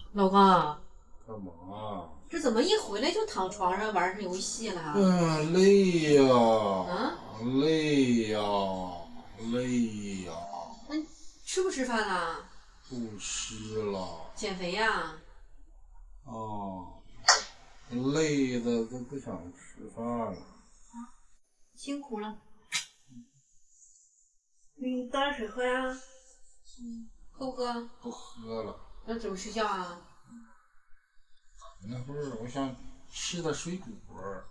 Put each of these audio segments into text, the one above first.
老公， 干嘛？ 这怎么一回来就躺床上玩上游戏了？ 累呀， 啊， 累呀，累呀！ 那你吃不吃饭啦？ 不吃了减肥呀？ 啊，累的都不想吃饭了。 辛苦了。你倒点水喝呀。喝不喝？ 不喝了。 那准备睡觉啊？ 那会儿我想吃点水果。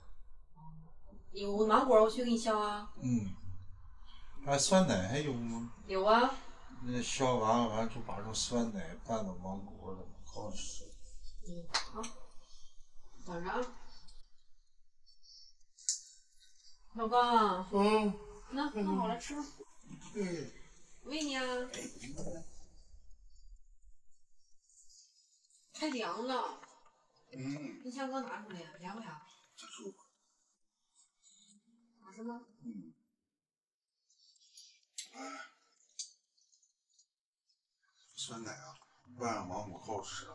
有芒果，我去给你削啊。 还酸奶还有吗？ 有啊。 那削完就把这酸奶拌到芒果里，好吃。 好，等着啊。老公，那弄好了吃吧。喂你啊。太凉了。冰箱刚拿出来呀，凉不凉？好吃吗？ 酸奶啊，拌上芒果好吃啊。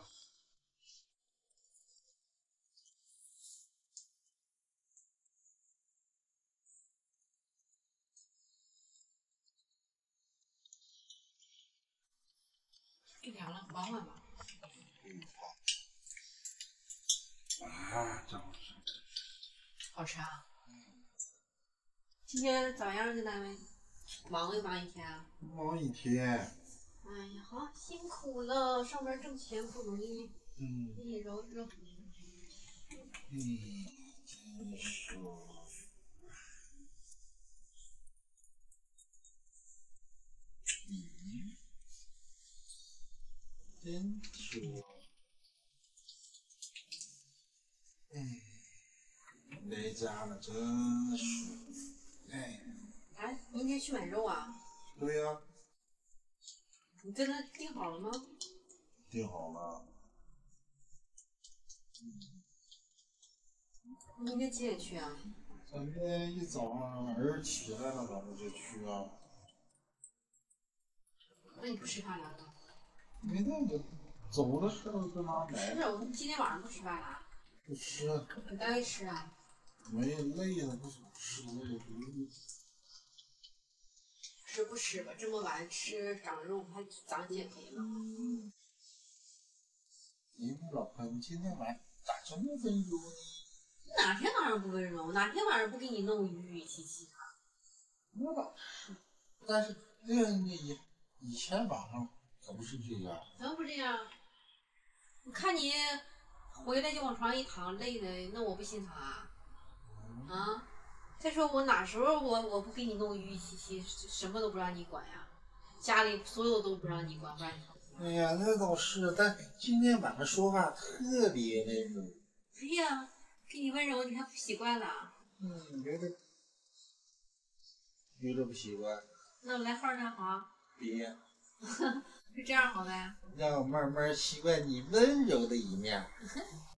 太凉了，缓缓吧。 啊，真好吃。 好吃啊。今天咋样？在单位忙没忙一天啊？ 忙一天。 哎呀，好辛苦了，上班挣钱不容易。给你揉一揉。 真是。真说。在家了真舒服。 哎，明天去买肉啊？ 对呀。 你跟他订好了吗？ 订好了。 明天几点去啊？ 咱们一早上儿起来了，咱们就去啊。 那你不吃饭了？ 没那个，走的时候跟妈买。 是，我今天晚上不吃饭了。 不吃。 你单位吃啊？ 没累了，不想吃了。 吃不吃吧？这么晚吃长肉还长减肥了。 老婆，你今天晚上咋这么温柔呢？ 哪天晚上不温柔？哪天晚上不给你弄鱼鱼气气的？ 那倒是，但是以前晚上可不是这样。 怎么不这样？我看你回来就往床上一躺，累的，那我不心疼啊？啊！再说我哪时候我不给你弄鱼鱼气气，什么都不让你管呀？家里所有都不让你管，不让你管。 哎呀，那倒是，但今天晚上说话特别温柔。 哎呀，给你温柔，你还不习惯了？ 有点不习惯。 那我来号站好？ 别。 就这样好呗。 让我慢慢习惯你温柔的一面。